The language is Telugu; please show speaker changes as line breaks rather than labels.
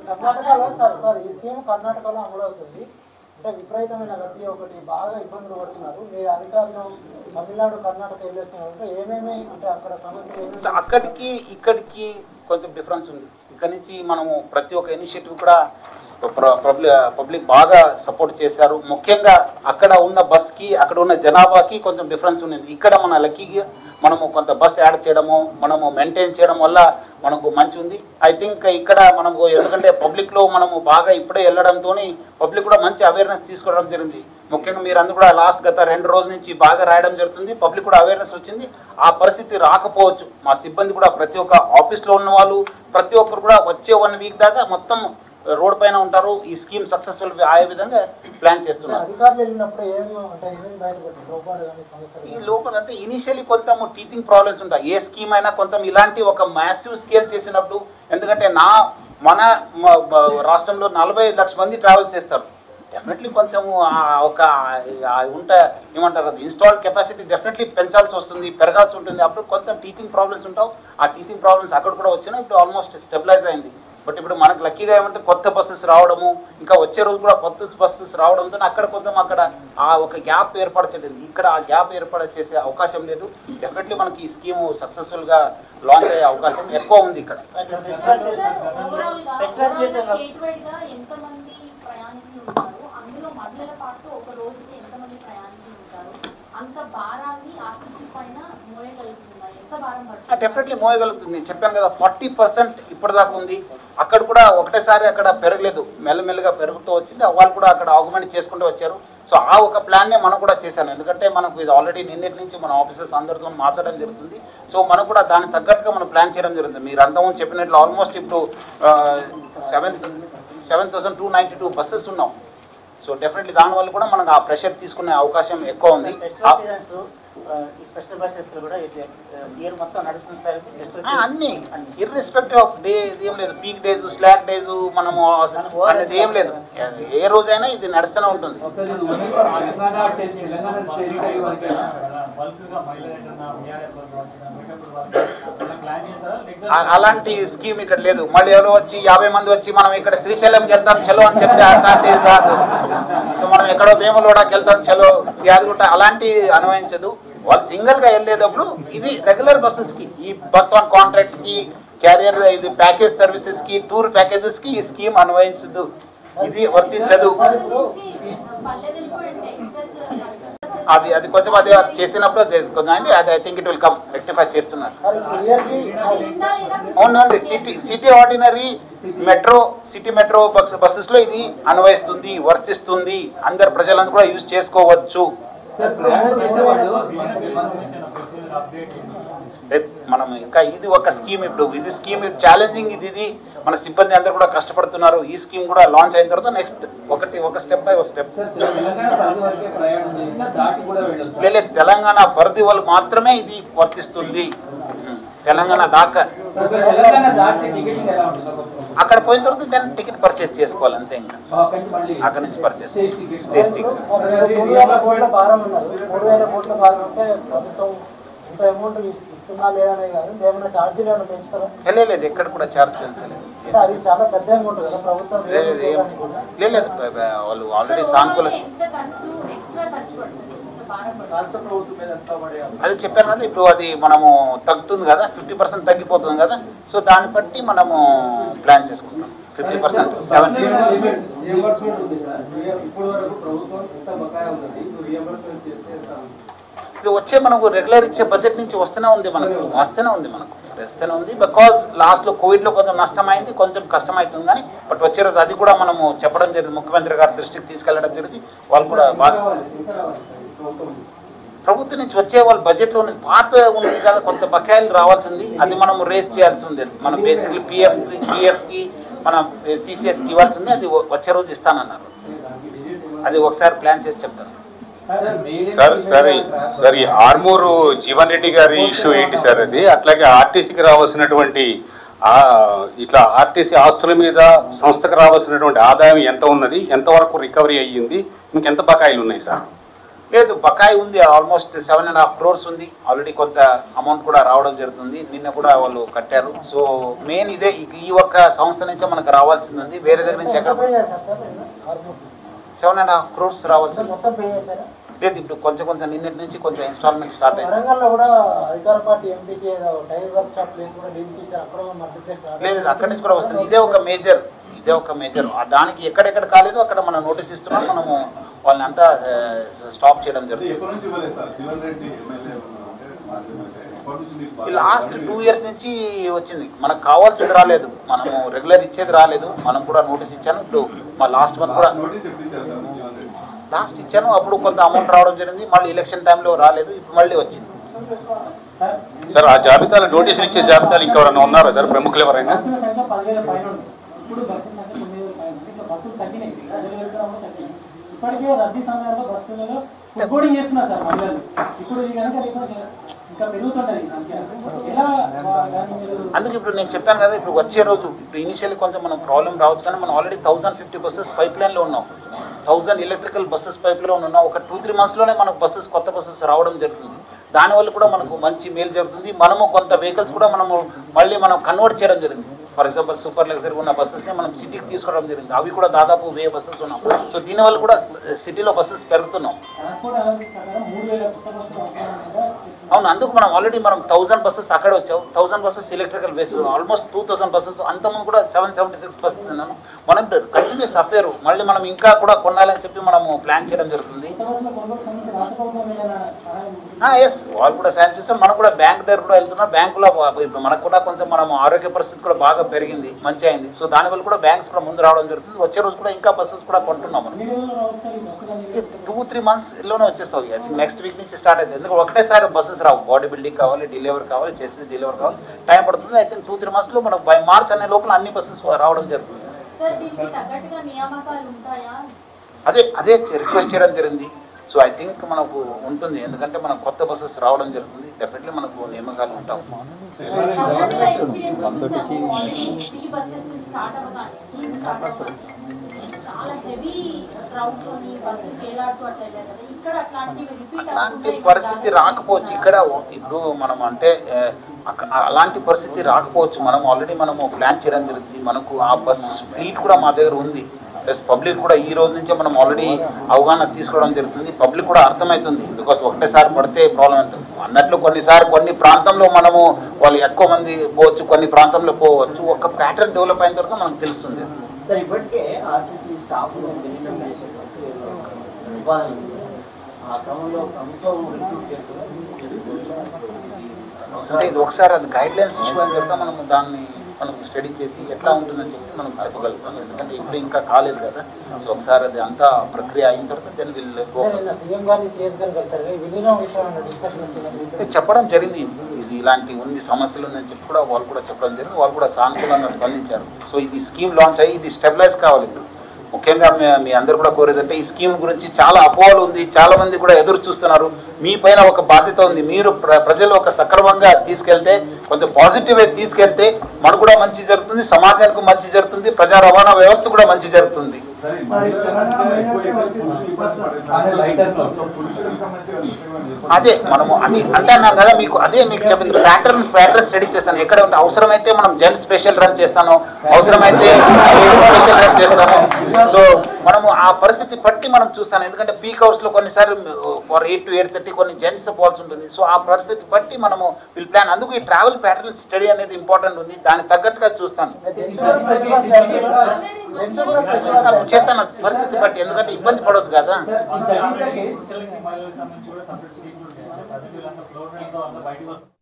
కర్ణాటకలో సార్ ఈ స్కీమ్ కర్ణాటకలో అమలు అవుతుంది. అంటే విపరీతమైన రద్దీ ఒకటి బాగా ఇబ్బందులు పడుతున్నారు. మీ అధికారులు తమిళనాడు కర్ణాటక వెళ్ళి వచ్చినారంటే ఏమేమి అంటే అక్కడ సమస్యలు
అక్కడికి ఇక్కడికి కొంచెం డిఫరెన్స్ ఉంది. ఇక్కడ నుంచి మనము ప్రతి ఒక్క ఇనిషియేటివ్ కూడా పబ్లిక్ బాగా సపోర్ట్ చేశారు. ముఖ్యంగా అక్కడ ఉన్న బస్కి అక్కడ ఉన్న జనాభాకి కొంచెం డిఫరెన్స్ ఉంది. ఇక్కడ మన లక్కీగా మనము కొంత బస్ యాడ్ చేయడము మనము మెయింటైన్ చేయడం వల్ల మనకు మంచి ఉంది. ఐ థింక్ ఇక్కడ మనకు ఎందుకంటే పబ్లిక్లో మనము బాగా ఇప్పుడే వెళ్ళడంతో పబ్లిక్ కూడా మంచి అవేర్నెస్ తీసుకోవడం జరిగింది. ముఖ్యంగా మీరు అందరూ కూడా లాస్ట్ గత 2 రోజుల నుంచి బాగా రాయడం జరుగుతుంది. పబ్లిక్ కూడా అవేర్నెస్ వచ్చింది. ఆ పరిస్థితి రాకపోవచ్చు. మా సిబ్బంది కూడా ప్రతి ఒక్క ఆఫీస్లో ఉన్న వాళ్ళు ప్రతి ఒక్కరు కూడా వచ్చే 1 వీక్ దాకా మొత్తం రోడ్ పైన ఉంటారు. ఈ స్కీమ్ సక్సెస్ఫుల్ అయ్యే విధంగా ప్లాన్ చేస్తున్నారు. ఈ లోపల అంటే ఇనిషియలీ కొంత టీచింగ్ ప్రాబ్లమ్స్ ఉంటాయి. ఏ స్కీమ్ అయినా కొంత ఇలాంటి ఒక మ్యాసివ్ స్కేల్ చేసినప్పుడు ఎందుకంటే మన రాష్ట్రంలో 40 లక్షల మంది ట్రావెల్ చేస్తారు. డెఫినెట్లీ కొంచెము ఒక ఉంటే ఏమంటారు అది ఇన్స్టాల్డ్ కెపాసిటీ డెఫినెట్లీ పెంచాల్సి వస్తుంది, పెరగాల్సి ఉంటుంది. అప్పుడు కొంచెం టీచింగ్ ప్రాబ్లమ్స్ ఉంటావు. ఆ టీచింగ్ ప్రాబ్లమ్స్ అక్కడ కూడా వచ్చినా ఇప్పుడు ఆల్మోస్ట్ స్టెబిలైజ్ అయింది. బట్ ఇప్పుడు మనకు లక్కీగా ఏమంటే కొత్త బస్సెస్ రావడము ఇంకా వచ్చే రోజు కూడా కొత్త బస్సెస్ రావడంతో అక్కడ కొంచెం అక్కడ ఆ ఒక గ్యాప్ ఏర్పడలేదు. ఇక్కడ ఆ గ్యాప్ ఏర్పడ చేసే అవకాశం లేదు. డెఫినెట్లీ మనకి ఈ స్కీమ్ సక్సెస్ఫుల్గా లాంచ్ అయ్యే అవకాశం ఎక్కువ ఉంది ఇక్కడ. డెఫినెట్లీ మోయగలుగుతుంది. చెప్పాను కదా 40% ఇప్పటిదాకా ఉంది. అక్కడ కూడా ఒకటేసారి అక్కడ పెరగలేదు, మెల్లమెల్లగా పెరుగుతూ వచ్చింది. వాళ్ళు కూడా అక్కడ ఆగ్మెంట్ చేసుకుంటూ వచ్చారు. సో ఆ ఒక ప్లాన్నే మనం కూడా చేశాను. ఎందుకంటే మనకు ఇది ఆల్రెడీ నిన్నటి నుంచి మన ఆఫీసర్స్ అందరితో మాట్లాడడం జరుగుతుంది. సో మనకు కూడా దానికి తగ్గట్టుగా మనం ప్లాన్ చేయడం జరుగుతుంది. మీరు అంతకుముందు చెప్పినట్లు ఆల్మోస్ట్ ఇప్పుడు 7,292 బస్సెస్ ఉన్నాం. సో డెఫినెట్లీ దానివల్ల కూడా మనకు ఆ ప్రెషర్ తీసుకునే అవకాశం ఎక్కువ ఉంది. అన్ని ఇర్రెస్పెక్టివ్ ఆఫ్ డే ఏం లేదు, పీక్ డేస్ స్లాక్ డేస్ మనము అనేది ఏం లేదు. ఏ రోజైనా ఇది నడుస్తూనే ఉంటుంది. అలాంటి స్కీమ్ ఇక్కడ లేదు. మళ్ళీ ఎవరో వచ్చి 50 మంది వచ్చి మనం ఇక్కడ శ్రీశైలంకి వెళ్తాం చలో అని చెప్తే అలాంటి కాదు. సో మనం ఎక్కడో వేములవాడకి వెళ్తాం చలో యాదగుట్ట అలాంటి అన్వయించదు. వాళ్ళు సింగిల్ గా వెళ్ళేటప్పుడు ఇది రెగ్యులర్ బస్సెస్ కి, ఈ బస్ ఆన్ కాంట్రాక్ట్ కి, క్యారియర్ ఇది ప్యాకేజ్ సర్వీసెస్ కి, టూర్ ప్యాకేజెస్ కి ఈ స్కీమ్ అన్వయించదు, ఇది వర్తించదు. అది కొంచెం అది చేసినప్పుడు కొంచెం అది I think it will come rectify చేస్తున్నారు. అవునండి, city ordinary metro city metro buses లో ఇది అన్వయిస్తుంది, వర్తిస్తుంది. అందరు ప్రజలందరూ కూడా యూజ్ చేసుకోవచ్చు. మనం ఇంకా ఇది ఒక స్కీమ్, ఇప్పుడు ఇది స్కీమ్ ఛాలెంజింగ్, ఇది మన సిబ్బంది అందరూ కూడా కష్టపడుతున్నారు. ఈ స్కీమ్ కూడా లాంచ్ అయిన తర్వాత నెక్స్ట్ ఒక స్టెప్ బై ఒక స్టెప్. లేదు, తెలంగాణ పరిధి వాళ్ళు మాత్రమే ఇది వర్తిస్తుంది. తెలంగాణ దాకా అక్కడ పోయిన తర్వాత దాన్ని టికెట్ పర్చేస్ చేసుకోవాలి అంతే. ఇంకా అక్కడ నుంచి పర్చేస్ స్టేజ్ టికెట్. లేదు, ఎక్కడ కూడా ఛార్జ్ లేదు. వాళ్ళు ఆల్రెడీ సానుకూల అది చెప్పాను కదా. ఇప్పుడు అది మనము తగ్గుతుంది కదా, 50% తగ్గిపోతుంది కదా. సో దాన్ని బట్టి మనము ప్లాన్ చేసుకుంటాం. 50% ఇది వచ్చే మనకు రెగ్యులర్ ఇచ్చే బడ్జెట్ నుంచి వస్తూనే ఉంది మనకు. బికాజ్ లాస్ట్లో కోవిడ్లో కొంచెం నష్టమైంది, కొంచెం కష్టమవుతుంది. కానీ బట్ వచ్చే రోజు అది కూడా మనము చెప్పడం జరిగింది, ముఖ్యమంత్రి గారి దృష్టికి తీసుకెళ్లడం జరిగింది. వాళ్ళు కూడా బాగా ప్రభుత్వం నుంచి వచ్చే వాళ్ళ బడ్జెట్లో పాత ఉంది కదా, కొంత బకాయిలు రావాల్సింది, అది మనం రేస్ చేయాల్సి ఉంది. మనం బేసిక్లీ పిఎఫ్కి మనం సిసిఎస్కి ఇవ్వాల్సింది, అది వచ్చే రోజు ఇస్తానన్నారు. అది ఒకసారి ప్లాన్ చేసి చెప్తాను.
సార్ ఈ ఆర్మూరు జీవన్ రెడ్డి గారి ఇష్యూ ఏంటి సార్? అది అట్లాగే ఆర్టీసీకి రావాల్సినటువంటి ఇట్లా ఆర్టీసీ ఆస్తుల మీద సంస్థకు రావాల్సినటువంటి ఆదాయం ఎంత ఉన్నది, ఎంతవరకు రికవరీ అయ్యింది, ఇంకెంత బకాయిలు ఉన్నాయి సార్?
లేదు, బకాయి ఉంది, ఆల్మోస్ట్ 7.5 crores ఉంది. ఆల్రెడీ కొంత అమౌంట్ కూడా రావడం జరుగుతుంది, నిన్న కూడా వాళ్ళు కట్టారు. సో మెయిన్ ఇదే, ఈ ఒక్క సంస్థ నుంచే మనకు రావాల్సింది ఉంది, వేరే దగ్గర నుంచి ఎక్కడ 7.5 crores రావాల్సింది లేదు. ఇప్పుడు కొంచెం నిన్నటి నుంచి కొంచెం ఇన్స్టాల్మెంట్ స్టార్ట్ అయింది.
వరంగల్లో కూడా అధికార పార్టీ ఎంపీకి టైర్ వర్క్ షాప్ ప్లేస్ కూడా డీల్ ఇచ్చారు, అక్కడ మల్టీప్లెక్స్
లేదు, అక్కడి నుంచి కూడా వస్తుంది. ఇదే ఒక మేజర్ దానికి ఎక్కడెక్కడ కాలేదు అక్కడ మనం నోటీస్ ఇస్తున్నాం. మనము వాళ్ళని అంతా స్టాప్ చేయడం జరుగుతుంది. లాస్ట్ 2 years నుంచి వచ్చింది, మనకు కావాల్సింది రాలేదు, మనము రెగ్యులర్ ఇచ్చేది రాలేదు. మనం కూడా నోటీస్ ఇచ్చాను. ఇప్పుడు మా లాస్ట్ మంత్ కూడా లాస్ట్ ఇచ్చాను, అప్పుడు కొంత అమౌంట్ రావడం జరిగింది. మళ్ళీ ఎలక్షన్ టైంలో రాలేదు, ఇప్పుడు మళ్ళీ వచ్చింది.
సార్ ఆ జాబితాలో నోటీసులు ఇచ్చే జాబితాలు ఇంకెవరైనా ఉన్నారా సార్, ప్రముఖులు ఎవరైనా?
ఇప్పటికే రద్దీ సమయంలో బస్సులలో ఫుడ్ బోర్డింగ్ చేస్తున్నారు సార్ మహిళలు. ఇప్పుడు ఇంకా పెరుగుతుంటది.
అందుకే ఇప్పుడు నేను చెప్పాను కదా, ఇప్పుడు వచ్చే రోజు ఇప్పుడు ఇనిషియల్లీ కొంచెం మనం ప్రాబ్లం రావచ్చు, కానీ మనం ఆల్రెడీ 1050 బస్సెస్ పైప్ లైన్లో ఉన్నాం, 1000 ఎలక్ట్రికల్ బస్సెస్ పైప్లో ఉన్నాం. ఒక 2-3 monthsలోనే మనకు కొత్త బస్సెస్ రావడం జరుగుతుంది. దానివల్ల కూడా మనకు మంచి మేలు జరుగుతుంది. మనము కొంత వెహికల్స్ కూడా మళ్ళీ మనం కన్వర్ట్ చేయడం జరిగింది. ఫర్ ఎగ్జాంపుల్ సూపర్ లగ్జరీ ఉన్న బస్సెస్ని మనం సిటీకి తీసుకోవడం జరిగింది. అవి కూడా దాదాపు 1000 బస్సెస్ ఉన్నాం. సో దీనివల్ల కూడా సిటీలో బస్సెస్ పెరుగుతున్నాం. అవును, అందుకు మనం ఆల్రెడీ 1000 బస్సెస్ అక్కడ వచ్చావు, 1000 buses electrical base, almost 2000 buses. అంతకుముందు కూడా 776 బస్సెస్ ఉన్నాను. మనం కంటిన్యూస్ అఫేర్ మళ్ళీ మనం ఇంకా కూడా కొనాలని చెప్పి మనము ప్లాన్ చేయడం జరుగుతుంది. ఎస్, వాళ్ళు కూడా సాయం చేస్తాం. మనం కూడా బ్యాంక్ దగ్గర కూడా వెళ్తున్నాం. బ్యాంకులో ఇప్పుడు మనకు కూడా కొంచెం మనం ఆరోగ్య పరిస్థితి కూడా బాగా పెరిగింది, మంచి అయింది. సో దానివల్ల కూడా బ్యాంక్స్ కూడా ముందు రావడం జరుగుతుంది. వచ్చే రోజు కూడా ఇంకా బస్సెస్ కూడా కొంటున్నాం. మనం 2-3 monthsలోనే వచ్చేస్తావు. నెక్స్ట్ వీక్ నుంచి స్టార్ట్ అవుతుంది. ఎందుకంటే ఒకటేసారి బస్సెస్ రావు, బాడీ బిల్డింగ్ కావాలి, డెలివరీ కావాలి, చేసేది డెలివరీ కావాలి, టైం పడుతుంది. అయితే 2-3 monthsలో మనం బై మార్చ్ అనే లోపల అన్ని బస్సెస్ రావడం జరుగుతుంది. అదే రిక్వెస్ట్ చేయడం జరిగింది. సో ఐ థింక్ మనకు ఉంటుంది, ఎందుకంటే మనకు కొత్త బస్సెస్ రావడం జరుగుతుంది. డెఫినెట్లీ మనకు నియామకాలు ఉంటాం. అలాంటి పరిస్థితి రాకపోవచ్చు ఇక్కడ. ఇప్పుడు మనం అంటే అలాంటి పరిస్థితి రాకపోవచ్చు. మనం ఆల్రెడీ ప్లాన్ చేయడం జరిగింది. మనకు ఆ బస్ ఫ్లీట్ కూడా మా దగ్గర ఉంది. ప్లస్ పబ్లిక్ కూడా ఈ రోజు నుంచే మనం ఆల్రెడీ అవగాహన తీసుకోవడం జరుగుతుంది. పబ్లిక్ కూడా అర్థమవుతుంది, బికాస్ ఒకటేసారి పడితే ప్రాబ్లం ఉంటుంది అన్నట్లు. కొన్ని ప్రాంతంలో వాళ్ళు ఎక్కువ మంది పోవచ్చు, కొన్ని ప్రాంతంలో పోవచ్చు. ఒక ప్యాటర్న్ డెవలప్ అయిన తర్వాత మనకు తెలుస్తుంది. అంటే ఇది ఒకసారి అది గైడ్ లైన్స్ ఇచ్చుకోవడం తర్వాత మనం స్టడీ చేసి ఎట్లా ఉంటుందని చెప్పి మనం చెప్పగలుగుతాం. ఎందుకంటే ఇప్పుడు ఇంకా కాలేదు కదా. సో ఒకసారి అది అంతా ప్రక్రియ అయిన తర్వాత చెప్పడం జరిగింది. ఇది ఇలాంటి ఉంది, సమస్యలు ఉందని చెప్పి కూడా వాళ్ళు కూడా చెప్పడం జరిగింది. వాళ్ళు కూడా సానుకూలంగా స్పందించారు. సో ఇది స్కీమ్ లాంచ్ అయ్యి ఇది స్టెబిలైజ్ కావాలి. ముఖ్యంగా మీ అందరు కూడా కోరేదంటే ఈ స్కీమ్ గురించి చాలా అపోహలు ఉంది, చాలా మంది కూడా ఎదురు చూస్తున్నారు. మీ పైన ఒక బాధ్యత ఉంది. మీరు ప్రజలు ఒక సక్రమంగా తీసుకెళ్తే, కొంచెం పాజిటివ్ గా తీసుకెళ్తే మనకు కూడా మంచి జరుగుతుంది, సమాజానికి మంచి జరుగుతుంది, ప్రజా రవాణా వ్యవస్థ కూడా మంచి జరుగుతుంది. అదే మనము అది అంటే అన్నాను కదా మీకు, అదే మీకు చెప్పింది. ప్యాటర్న్ స్టడీ చేస్తాను. ఎక్కడ ఉంటే అవసరమైతే మనం జెంట్స్ స్పెషల్ రన్ చేస్తాను, అవసరమైతే స్పెషల్ రన్ చేస్తాను. సో మనము ఆ పరిస్థితి బట్టి మనం చూస్తాను. ఎందుకంటే పీక్ అవర్స్ లో కొన్నిసార్లు ఫర్ 8 to 8:30 కొన్ని జెంట్స్ పోవాల్సి ఉంటుంది. సో ఆ పరిస్థితి బట్టి మనము విల్ ప్లాన్. అందుకు ఈ ట్రావెల్ ప్యాటర్న్ స్టడీ అనేది ఇంపార్టెంట్ ఉంది. దానికి తగ్గట్టుగా చూస్తాను, చేస్తాను పరిస్థితి బట్టి. ఎందుకంటే ఇబ్బంది పడవద్దు కదా.